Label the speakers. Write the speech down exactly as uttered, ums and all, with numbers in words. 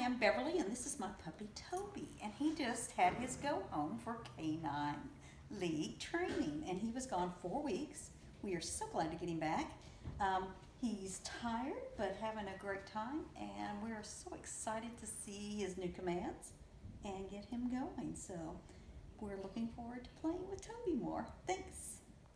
Speaker 1: I'm Beverly, and this is my puppy Toby, and he just had his go home for canine league training, and he was gone four weeks. We are so glad to get him back. Um, he's tired, but having a great time, and we're so excited to see his new commands and get him going. So we're looking forward to playing with Toby more. Thanks.